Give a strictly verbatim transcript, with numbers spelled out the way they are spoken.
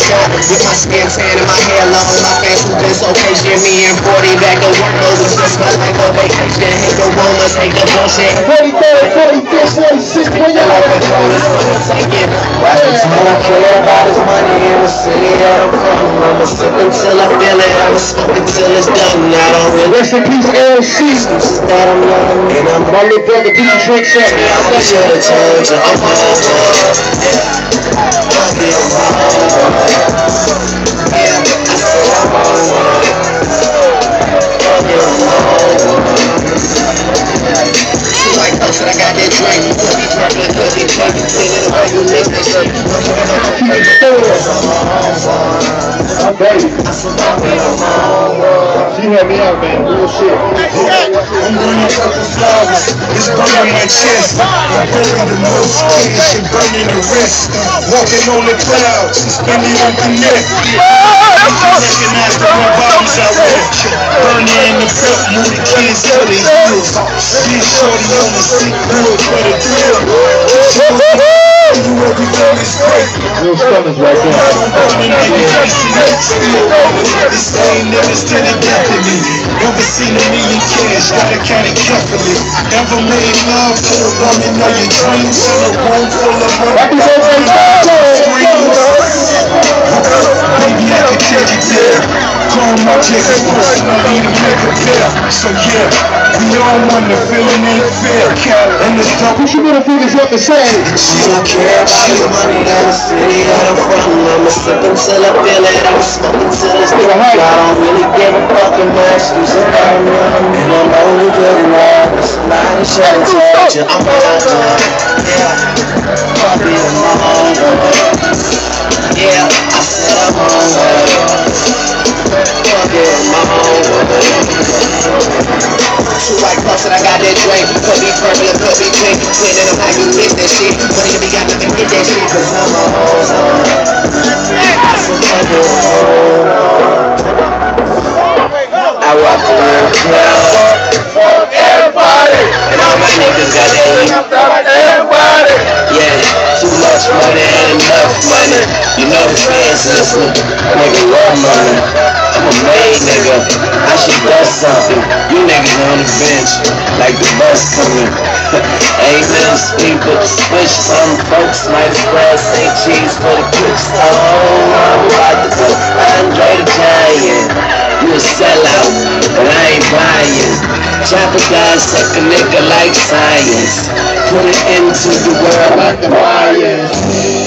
shot. With my skin tan and my hair long, my fans who been so patient. Me and forty back to work over just my like a vacation. Hate the rumors, hate the bullshit. forty-third, forty-fifth, forty-sixth, when y'all like controllers wanna take it. Rappers don't care about his money in the city that I'm from. I'ma sip until I feel it, I'ma smoke until it's done. I don't really rest in peace, L C. that I'm young and I'm My little brother, do you drink something? I should've told you I'm on one. Yeah, I'm on one. Yeah, I said I'm on one. Yeah, I'm on one. Like I said, I got that drink. Could be purple, could be pink. Cleaning the way you live that shit. I'm ready. She had me out, man. Real shit. I'm running up the flowers. It's burning my chest. I'm burning the most cash and burning the rest. Walking on the clouds, spinning on the neck. Recognize the one bottoms I wear. Burning in the cup, move the kids to the hills. Big shorty on the sick wood for the thrill. You everything is great. Real stomachs right there. The same niggas to the death of me. Never seen a million cash, gotta count it carefully. Never made love to the woman of your dreams. In a room full of money. Baby, I can take it there. Call my chicken, personally to make a pair. So yeah, we all want the feeling ain't fair. And the stuff. Put your middle fingers up and say. She don't care about the money in the city that I'm from. I'ma sip until I feel it, I'ma smoke until it's done. I don't really give a fuck and my excuses that I'm young. And I'm only good enough. Somebody should've told you I'm on one. Yeah, probably I'm on one. Yeah, I said I'm on one. Yeah, I'm on one. Too like close and I got that drink. Could be purple, it could be pink. Cleaning them how you live that shit. But if you got nothing, get that shit. Cause I'm a whole one. I walk around the club. Everybody. And all my niggas got that heat. Everybody. Yeah, too much money and enough money. You know the fans listening. Nigga, love money. I'm a made nigga, I should dust something. You niggas on the bench, like the bus coming. Ain't no speed, but switch some folks might as well say cheese for the kids. Oh, I'm about to go Andre the Giant. You a sellout, but I ain't buying. Chopper guys suck a nigga like science. Put it into the world like the Mayans.